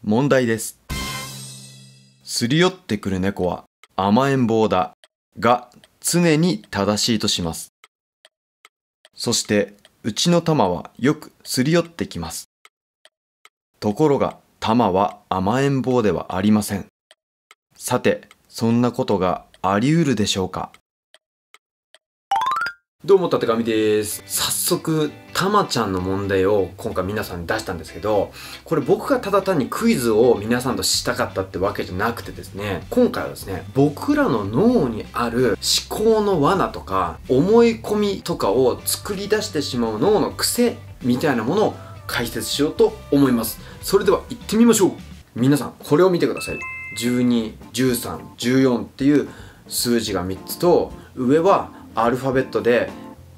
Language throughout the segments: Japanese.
問題です。すり寄ってくる猫は甘えん坊だが常に正しいとします。そしてうちのタマはよくすり寄ってきます。ところがタマは甘えん坊ではありません。さて、そんなことがあり得るでしょうか？ どうも、たてがみです。早速、たまちゃんの問題を今回皆さんに出したんですけど、これ僕がただ単にクイズを皆さんとしたかったってわけじゃなくてですね、今回はですね、僕らの脳にある思考の罠とか、思い込みとかを作り出してしまう脳の癖みたいなものを解説しようと思います。それでは行ってみましょう。皆さん、これを見てください。12、13、14っていう数字が3つと、上はアルファベットで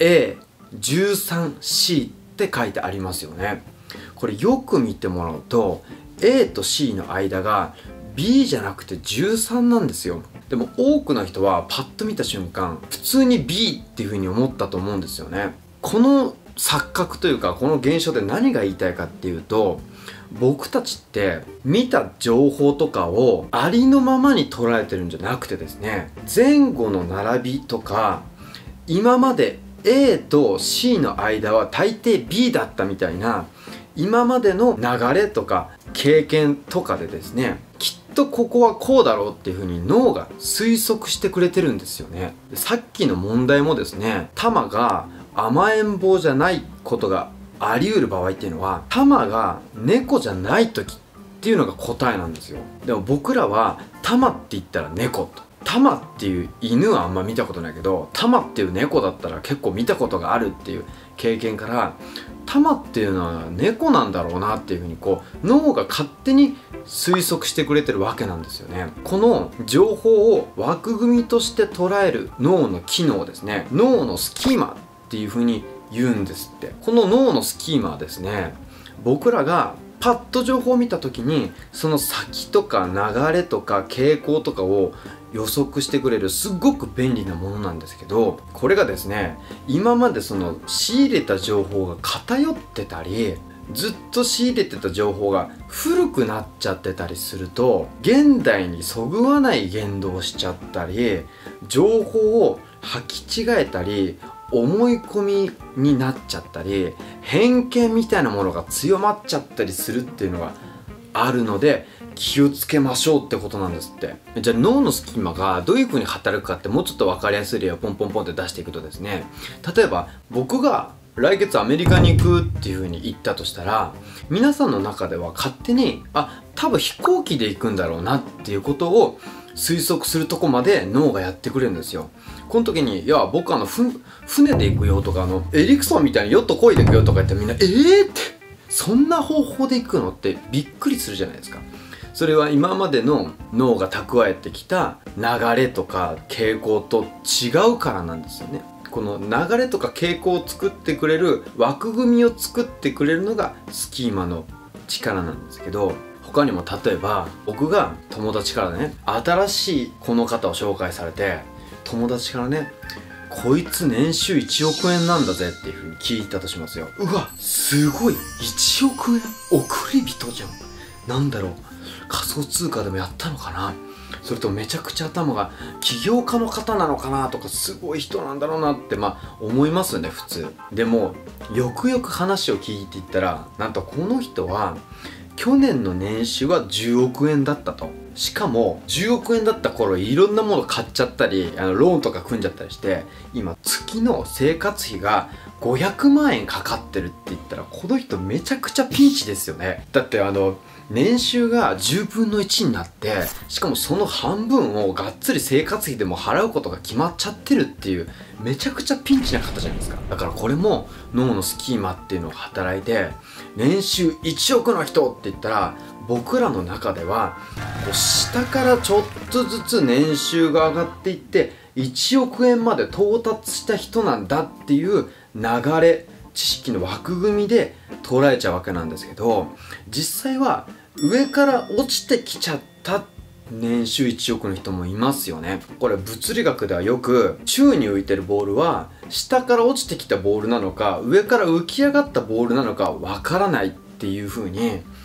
A13C って書いてありますよね。これよく見てもらうと A と C の間が B じゃなくて13なんですよ。でも多くの人はパッと見た瞬間普通に B っていう風に思ったと思うんですよね。この錯覚というかこの現象で何が言いたいかっていうと、僕たちって見た情報とかをありのままに捉えてるんじゃなくてですね、前後の並びとか今まで A と C の間は大抵 B だったみたいな今までの流れとか経験とかでですね、きっとここはこうだろうっていうふうに脳が推測してくれてるんですよね。でさっきの問題もですね、タマが甘えん坊じゃないことがあり得る場合っていうのは、タマが猫じゃない時っていうのが答えなんですよ。でも僕らはタマって言ったら猫と、タマっていう犬はあんま見たことないけど、タマっていう猫だったら結構見たことがあるっていう経験から、タマっていうのは猫なんだろうなっていうふうに脳が勝手に推測してくれてるわけなんですよね。この情報を枠組みとして捉える脳の機能ですね、脳のスキーマっていうふうに言うんですって。この脳のスキーマはですね、僕らがパッと情報を見た時にその先とか流れとか傾向とかを予測してくれるすっごく便利なものなんですけど、これがですね、今までその仕入れた情報が偏ってたり、ずっと仕入れてた情報が古くなっちゃってたりすると、現代にそぐわない言動をしちゃったり、情報を履き違えたり、思い込みになっちゃったり、偏見みたいなものが強まっちゃったりするっていうのがあるので、気をつけましょうってことなんですって。じゃあ脳のスキマがどういう風に働くかってもうちょっと分かりやすい例をポンポンポンって出していくとですね、例えば僕が来月アメリカに行くっていう風に言ったとしたら、皆さんの中では勝手に多分飛行機で行くんだろうなっていうことを推測するとこまで脳がやってくれるんですよ。この時に、いや僕船で行くよとか、エリクソンみたいにヨット漕いで行くよとか言ってみんなってそんな方法で行くのってびっくりするじゃないですか。それは今までの脳が蓄えてきた流れとか傾向と違うからなんですよね。この流れとか傾向を作ってくれる枠組みを作ってくれるのがスキーマの力なんですけど、他にも例えば僕が友達からね、新しいこの方を紹介されて、友達からね、こいつ年収1億円なんだぜっていう風に聞いたとしますよ。うわ、すごい、1億円、億り人じゃん。なんだろう、仮想通貨でもやったのかな、それとめちゃくちゃ頭が起業家の方なのかなとか、すごい人なんだろうなって思いますよね、普通。でもよくよく話を聞いていったら、なんとこの人は去年の年収は10億円だったと。しかも10億円だった頃いろんなもの買っちゃったり、ローンとか組んじゃったりして、今月の生活費が500万円かかってるって言ったら、この人めちゃくちゃピンチですよね。だって年収が10分の1になって、しかもその半分をがっつり生活費でも払うことが決まっちゃってるっていう、めちゃくちゃピンチな方じゃないですか。だからこれも脳のスキーマっていうのが働いて、年収1億の人って言ったら、僕らの中では下からちょっとずつ年収が上がっていって1億円まで到達した人なんだっていう流れ、知識の枠組みで捉えちゃうわけなんですけど、実際は上から落ちてきちゃった年収1億の人もいますよね。これ物理学ではよく、宙に浮いてるボールは下から落ちてきたボールなのか上から浮き上がったボールなのかわからないっていう風に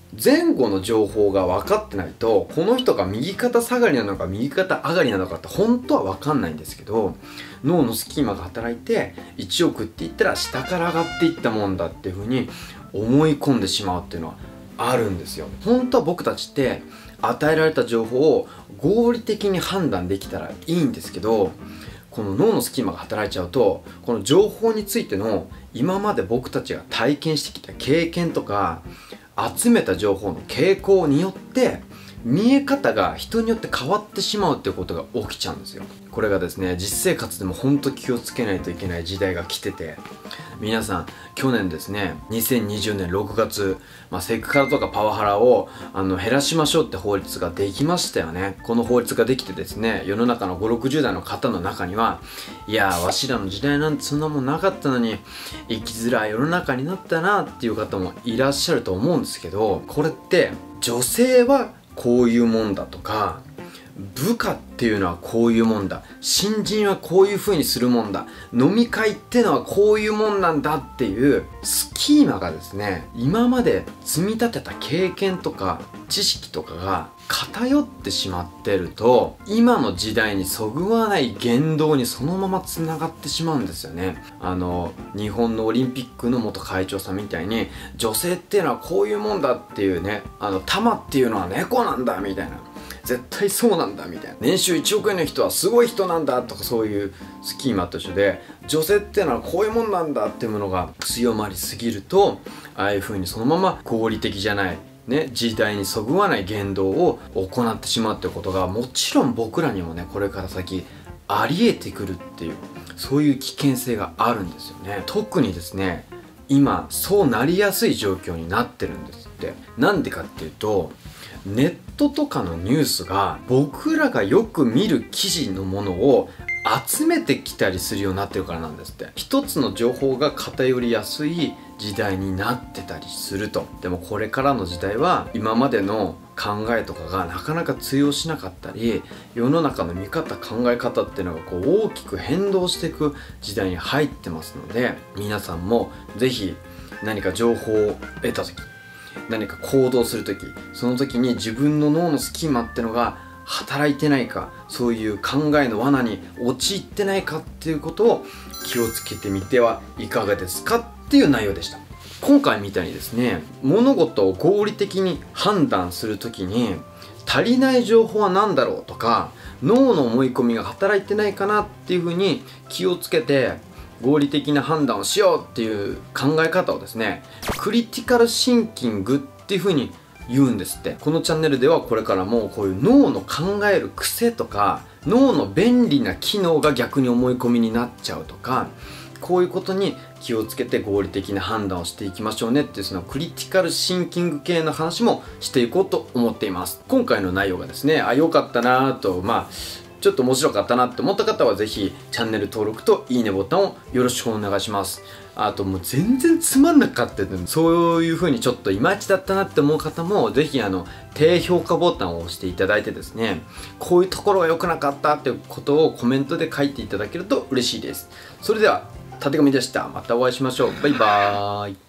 前後の情報が分かってないと、この人が右肩下がりなのか右肩上がりなのかって本当は分かんないんですけど、脳のスキーマが働いて1億って言ったら下から上がっていったもんだっていうふうに思い込んでしまうっていうのはあるんですよ。本当は僕たちって与えられた情報を合理的に判断できたらいいんですけど、この脳のスキーマが働いちゃうと、この情報についての今まで僕たちが体験してきた経験とか集めた情報の傾向によって見え方が人によって変わってしまうっていうことが起きちゃうんですよ。これがですね、実生活でも本当気をつけないといけない時代が来てて、皆さん去年ですね、2020年6月、セクハラとかパワハラを減らしましょうって法律ができましたよね。この法律ができてですね、世の中の5、60代の方の中には、いやーわしらの時代なんてそんなもんなかったのに生きづらい世の中になったなっていう方もいらっしゃると思うんですけど、これって女性はこういうもんだとか、部下っていうのはこういうもんだ、新人はこういう風にするもんだ、飲み会ってのはこういうもんなんだっていうスキーマがですね、今まで積み立てた経験とか知識とかが偏ってしまってると、今の時代にそぐわない言動にそのままつながってしまうんですよね。日本のオリンピックの元会長さんみたいに、女性っていうのはこういうもんだっていうね、玉っていうのは猫なんだみたいな、絶対そうなんだみたいな、年収1億円の人はすごい人なんだとか、そういうスキーマと一緒で、女性っていうのはこういうもんなんだっていうものが強まりすぎると、ああいう風にそのまま合理的じゃないね、時代にそぐわない言動を行ってしまうってことが、もちろん僕らにもね、これから先あり得てくるっていう、そういう危険性があるんですよね。特にですね、今そうなりやすい状況になってるんですって。なんでかっていうと、ネットとかのニュースが僕らがよく見る記事のものを集めてきたりするようになってるからなんですって。一つの情報が偏りやすい時代になってたりすると。でもこれからの時代は今までの考えとかがなかなか通用しなかったり、世の中の見方考え方っていうのがこう大きく変動していく時代に入ってますので、皆さんもぜひ何か情報を得た時、何か行動する時、その時に自分の脳のスキーマってのが働いてないか、そういう考えの罠に陥ってないかっていうことを気をつけてみてはいかがですかっていう内容でした。今回みたいにですね、物事を合理的に判断する時に足りない情報は何だろうとか、脳の思い込みが働いてないかなっていうふうに気をつけて合理的な判断をしようっていう考え方をですね、クリティカルシンキングっていう風に言うんですって。このチャンネルではこれからもこういう脳の考える癖とか、脳の便利な機能が逆に思い込みになっちゃうとか、こういうことに気をつけて合理的な判断をしていきましょうねっていう、そのクリティカルシンキング系の話もしていこうと思っています。今回の内容がですね、良かったなぁと、ちょっと面白かったなって思った方はぜひチャンネル登録といいねボタンをよろしくお願いします。あともう全然つまんなかった、そういう風にちょっといまいちだったなって思う方もぜひ低評価ボタンを押していただいてですね、こういうところが良くなかったっていうことをコメントで書いていただけると嬉しいです。それでは、たてがみでした。またお会いしましょう。バイバーイ。